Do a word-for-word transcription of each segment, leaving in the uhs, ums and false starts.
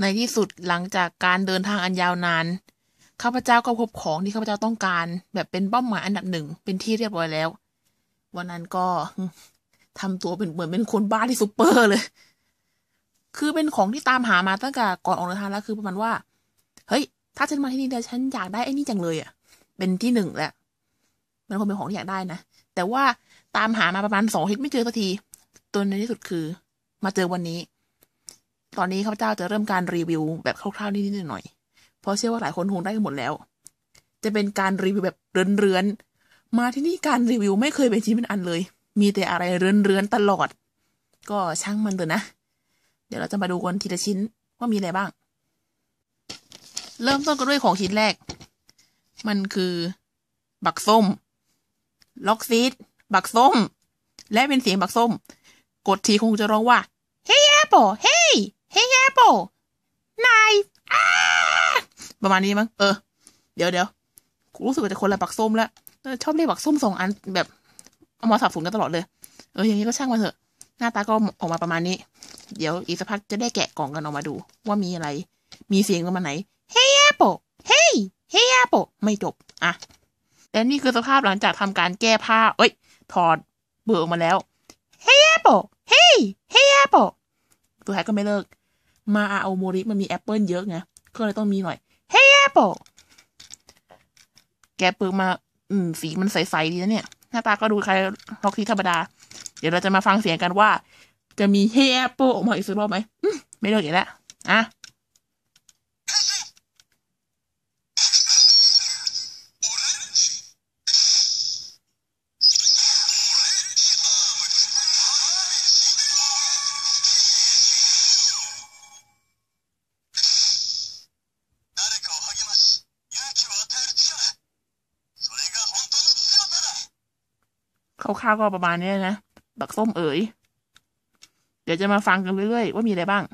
ในที่สุดหลังจากการเดินทางอันยาวนานข้าพเจ้าก็พบของที่ข้าพเจ้าต้องการแบบเป็นเป้าหมายอันดับหนึ่งเป็นที่เรียบร้อยแล้ววันนั้นก็ทำตัวเป็นเหมือนเป็นคนบ้าที่ซุปเปอร์เลยคือเป็นของที่ตามหามาตั้งแต่ก่อนออกเดินทางแล้วคือประมาณว่าเฮ้ยถ้าฉันมาที่นี่เดี๋ยวฉันอยากได้ไอ้นี่จังเลยอ่ะเป็นที่หนึ่งแหละมันคงเป็นของที่อยากได้นะแต่ว่าตามหามาประมาณสองอาทิตย์ไม่เจอสักทีตัวในที่สุดคือมาเจอวันนี้ตอนนี้ข้าพเจ้าจะเริ่มการรีวิวแบบคร่าวๆนิดๆหน่อยๆเพราะเชื่อว่าหลายคนคงได้กันหมดแล้วจะเป็นการรีวิวแบบเรือนๆมาที่นี่การรีวิวไม่เคยเป็นชิ้นเป็นอันเลยมีแต่อะไรเรือนๆตลอดก็ช่างมันเถอะนะเดี๋ยวเราจะมาดูกันทีละชิ้นว่ามีอะไรบ้างเริ่มต้นกันด้วยของชิ้นแรกมันคือบักส้มล็อกซีดบักส้มและเป็นเสียงบักส้มกดทีคงจะร้องว่า Hey Apple Hey Hey Apple นายประมาณนี้มั้งเออเดี๋ยวเดี๋ยวรู้สึกว่าจะคนละบักส้มแล้วชอบเรียกบักส้มสองอันแบบเอามาสับสนกันตลอดเลยเอออย่างนี้ก็ช่างมาเถอะหน้าตาก็ออกมาประมาณนี้เดี๋ยวอีกสักพักจะได้แกะกล่องกันออกมาดูว่ามีอะไรมีเสียงประมาณไหน Hey Apple Hey Hey Apple ไม่จบอ่ะแต่นี่คือสภาพหลังจากทำการแก้ผ้าเอ้ยถอดเบื่อออกมาแล้ว Hey Apple Hey Hey Apple ตัวท้ายก็ไม่เลิกมาอาโอโมริมันมีแอปเปิลเยอะไงก็เลยต้องมีหน่อย Hey Apple แกะเปลือกมาอืมสีมันใสๆดีนะเนี่ยหน้าตาก็ดูคล้ายล็อกทีธรรมดาเดี๋ยวเราจะมาฟังเสียงกันว่าจะมี Hey Apple ออกมาอีกสักรอบไหมไม่เลิกอีกแล้วอ่ะคร่าวๆก็ประมาณนี้นะบักส้มเอ๋ยเดี๋ยวจะมาฟังกันเรื่อยๆว่ามีอะไรบ้าง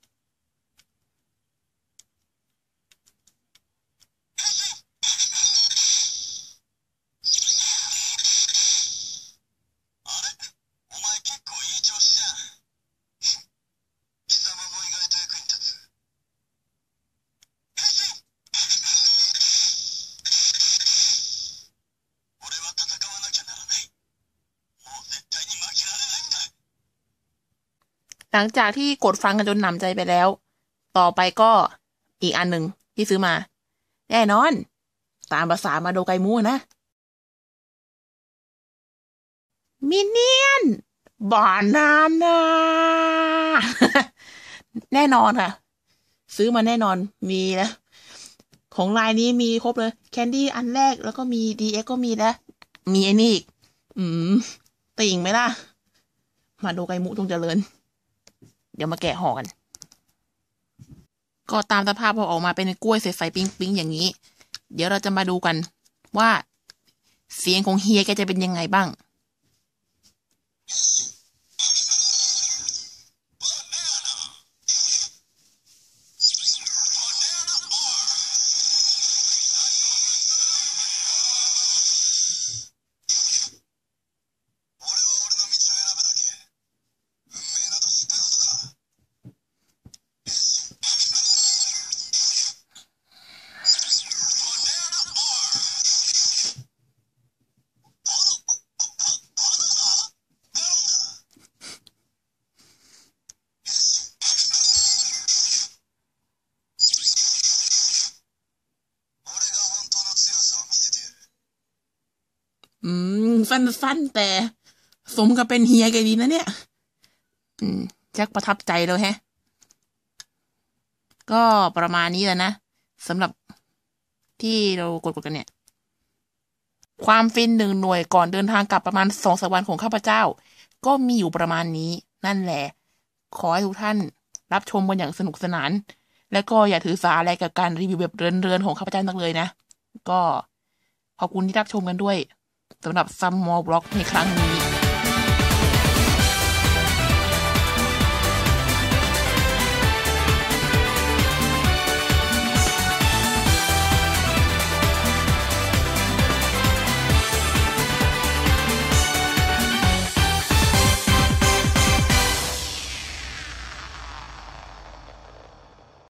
หลังจากที่กดฟังกันจนหนำใจไปแล้วต่อไปก็อีกอันหนึ่งที่ซื้อมาแน่นอนตามภาษามาโดไกมูนะมินเนี่ยนบานาน่า แน่นอนค่ะซื้อมาแน่นอนมีนะของลายนี้มีครบเลยแคนดี้อันแรกแล้วก็มีดีเอ็กก็มีแล้วมีไอ้นี่อีกอืมติ่งไหมล่ะมาโดไกมูจงเจริญเดี๋ยวมาแกะห่อกันก็ตามสภาพพอออกมาเป็นกล้วยใสๆปิ๊งๆอย่างนี้เดี๋ยวเราจะมาดูกันว่าเสียงของเฮียแกจะเป็นยังไงบ้างอืมสั้นๆแต่สมกับเป็นเฮียแกดีนะเนี่ยอืมจักประทับใจเลยแฮะก็ประมาณนี้แหละนะสำหรับที่เรากดๆกันเนี่ยความฟินหนึ่งหน่วยก่อนเดินทางกลับประมาณสองสามวันของข้าพเจ้าก็มีอยู่ประมาณนี้นั่นแหละขอให้ทุกท่านรับชมกันอย่างสนุกสนานและก็อย่าถือสาอะไรกับการรีวิวแบบเรือนๆของข้าพเจ้านักเลยนะก็ขอบคุณที่รับชมกันด้วยสำหรับซัมมอลบล็อกในครั้งนี้